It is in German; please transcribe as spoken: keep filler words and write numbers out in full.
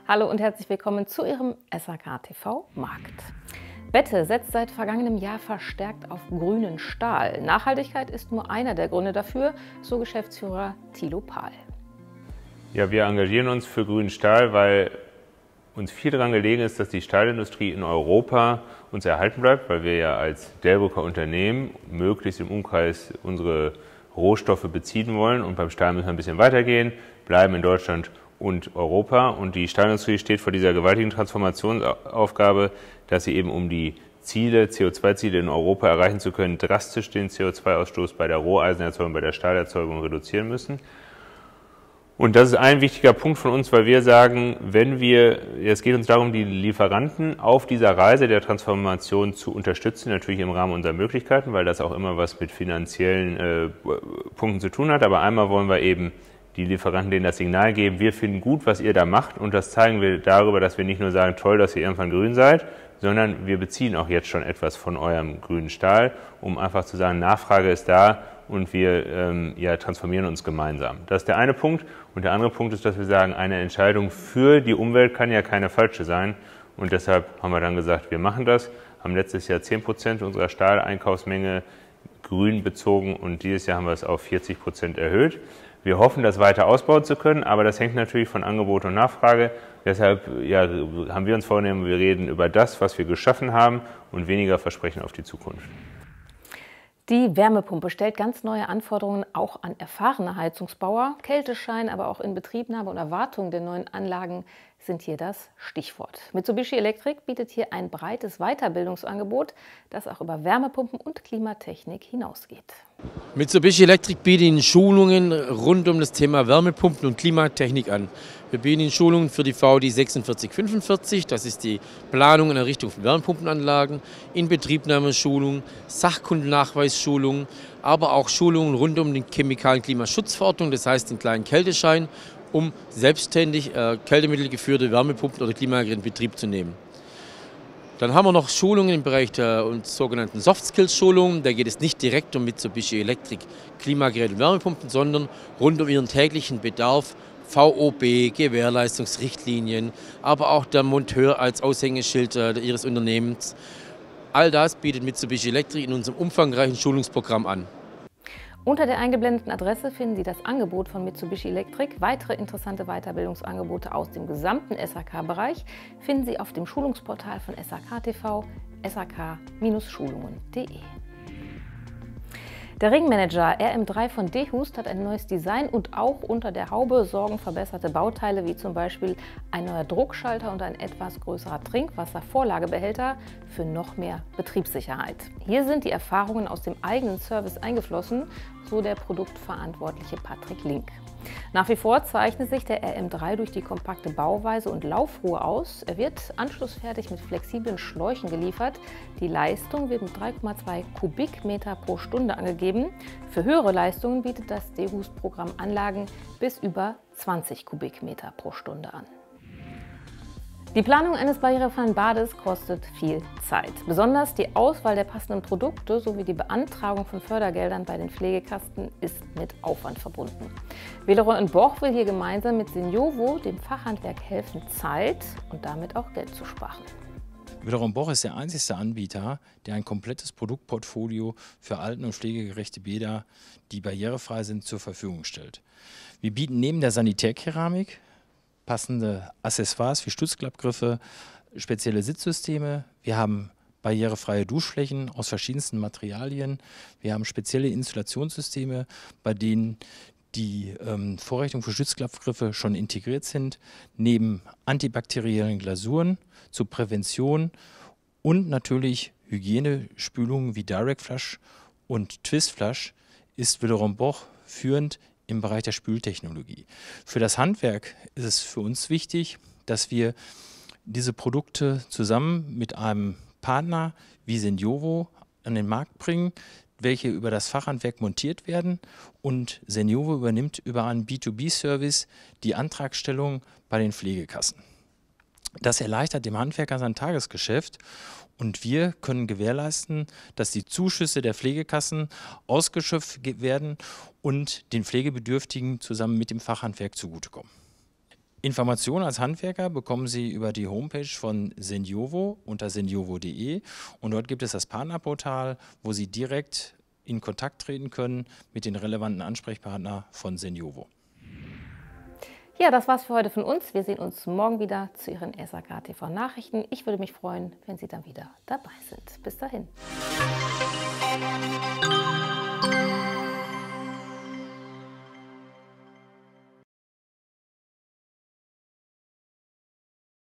Hallo und herzlich willkommen zu Ihrem S A K T V Markt. Bette setzt seit vergangenem Jahr verstärkt auf grünen Stahl. Nachhaltigkeit ist nur einer der Gründe dafür, so Geschäftsführer Thilo Pahl. Ja, wir engagieren uns für grünen Stahl, weil uns viel daran gelegen ist, dass die Stahlindustrie in Europa uns erhalten bleibt, weil wir ja als Delbrücker Unternehmen möglichst im Umkreis unsere Rohstoffe beziehen wollen. Und beim Stahl müssen wir ein bisschen weitergehen, bleiben in Deutschland und Europa. Und die Stahlindustrie steht vor dieser gewaltigen Transformationsaufgabe, dass sie eben um die Ziele, C O zwei Ziele in Europa erreichen zu können, drastisch den C O zwei Ausstoß bei der Roheisenerzeugung, bei der Stahlerzeugung reduzieren müssen. Und das ist ein wichtiger Punkt von uns, weil wir sagen, wenn wir, es geht uns darum, die Lieferanten auf dieser Reise der Transformation zu unterstützen, natürlich im Rahmen unserer Möglichkeiten, weil das auch immer was mit finanziellen äh, Punkten zu tun hat. Aber einmal wollen wir eben die Lieferanten denen das Signal geben, wir finden gut, was ihr da macht, und das zeigen wir darüber, dass wir nicht nur sagen, toll, dass ihr irgendwann grün seid, sondern wir beziehen auch jetzt schon etwas von eurem grünen Stahl, um einfach zu sagen, Nachfrage ist da und wir ähm, ja, transformieren uns gemeinsam. Das ist der eine Punkt. Und der andere Punkt ist, dass wir sagen, eine Entscheidung für die Umwelt kann ja keine falsche sein, und deshalb haben wir dann gesagt, wir machen das, haben letztes Jahr zehn Prozent unserer Stahleinkaufsmenge grün bezogen und dieses Jahr haben wir es auf vierzig Prozent erhöht. Wir hoffen, das weiter ausbauen zu können, aber das hängt natürlich von Angebot und Nachfrage. Deshalb ja, haben wir uns vorgenommen, wir reden über das, was wir geschaffen haben, und weniger Versprechen auf die Zukunft. Die Wärmepumpe stellt ganz neue Anforderungen auch an erfahrene Heizungsbauer. Kälteschein, aber auch Inbetriebnahme und Erwartung der neuen Anlagen sind hier das Stichwort. Mitsubishi Electric bietet hier ein breites Weiterbildungsangebot, das auch über Wärmepumpen und Klimatechnik hinausgeht. Mitsubishi Electric bietet Ihnen Schulungen rund um das Thema Wärmepumpen und Klimatechnik an. Wir bieten Ihnen Schulungen für die V D sechsundvierzig fünfundvierzig, das ist die Planung und Errichtung von Wärmepumpenanlagen, Inbetriebnahmeschulungen, Sachkundennachweisschulungen, aber auch Schulungen rund um die Chemikal- und Klimaschutzverordnung, das heißt den kleinen Kälteschein, um selbstständig äh, kältemittelgeführte Wärmepumpen oder Klimageräte in Betrieb zu nehmen. Dann haben wir noch Schulungen im Bereich der sogenannten Soft-Skills-Schulungen. Da geht es nicht direkt um Mitsubishi Electric Klimageräte und Wärmepumpen, sondern rund um ihren täglichen Bedarf, V O B, Gewährleistungsrichtlinien, aber auch der Monteur als Aushängeschild äh, Ihres Unternehmens. All das bietet Mitsubishi Electric in unserem umfangreichen Schulungsprogramm an. Unter der eingeblendeten Adresse finden Sie das Angebot von Mitsubishi Electric. Weitere interessante Weiterbildungsangebote aus dem gesamten S A K-Bereich finden Sie auf dem Schulungsportal von S A K T V, S A K Schulungen punkt de. Der Ringmanager R M drei von Dehust hat ein neues Design und auch unter der Haube sorgen verbesserte Bauteile wie zum Beispiel ein neuer Druckschalter und ein etwas größerer Trinkwasservorlagebehälter für noch mehr Betriebssicherheit. Hier sind die Erfahrungen aus dem eigenen Service eingeflossen, so der Produktverantwortliche Patrick Link. Nach wie vor zeichnet sich der R M drei durch die kompakte Bauweise und Laufruhe aus. Er wird anschlussfertig mit flexiblen Schläuchen geliefert. Die Leistung wird mit drei Komma zwei Kubikmeter pro Stunde angegeben. Für höhere Leistungen bietet das Dehust-Programm Anlagen bis über zwanzig Kubikmeter pro Stunde an. Die Planung eines barrierefreien Bades kostet viel Zeit. Besonders die Auswahl der passenden Produkte sowie die Beantragung von Fördergeldern bei den Pflegekasten ist mit Aufwand verbunden. Villeroy und Boch will hier gemeinsam mit Seniovo dem Fachhandwerk helfen, Zeit und damit auch Geld zu sparen. Villeroy und Boch ist der einzige Anbieter, der ein komplettes Produktportfolio für alten- und pflegegerechte Bäder, die barrierefrei sind, zur Verfügung stellt. Wir bieten neben der Sanitärkeramik passende Accessoires wie Stützklappgriffe, spezielle Sitzsysteme. Wir haben barrierefreie Duschflächen aus verschiedensten Materialien. Wir haben spezielle Installationssysteme, bei denen die ähm, Vorrichtungen für Stützklappgriffe schon integriert sind, neben antibakteriellen Glasuren zur Prävention und natürlich Hygienespülungen wie Direct Flush und Twist Flush ist Villeroy und Boch führend im Bereich der Spültechnologie. Für das Handwerk ist es für uns wichtig, dass wir diese Produkte zusammen mit einem Partner wie Seniovo an den Markt bringen, welche über das Fachhandwerk montiert werden, und Seniovo übernimmt über einen B zwei B-Service die Antragstellung bei den Pflegekassen. Das erleichtert dem Handwerker sein Tagesgeschäft, und wir können gewährleisten, dass die Zuschüsse der Pflegekassen ausgeschöpft werden und den Pflegebedürftigen zusammen mit dem Fachhandwerk zugutekommen. Informationen als Handwerker bekommen Sie über die Homepage von Seniovo unter seniovo punkt de und dort gibt es das Partnerportal, wo Sie direkt in Kontakt treten können mit den relevanten Ansprechpartnern von Seniovo. Ja, das war's für heute von uns. Wir sehen uns morgen wieder zu Ihren S A K T V Nachrichten. Ich würde mich freuen, wenn Sie dann wieder dabei sind. Bis dahin.